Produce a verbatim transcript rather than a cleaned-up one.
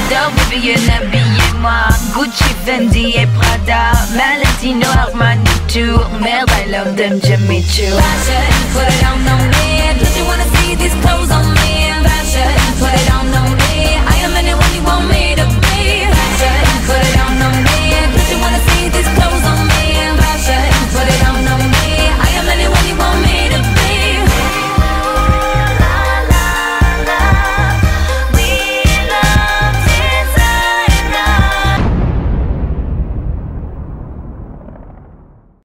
j'adore, Vivienne, habillez-moi. Gucci, Fendi et Prada, Valentino, Armani, tout. Merde, I love them, Jimmy Choo. Fashion, put it on the mid.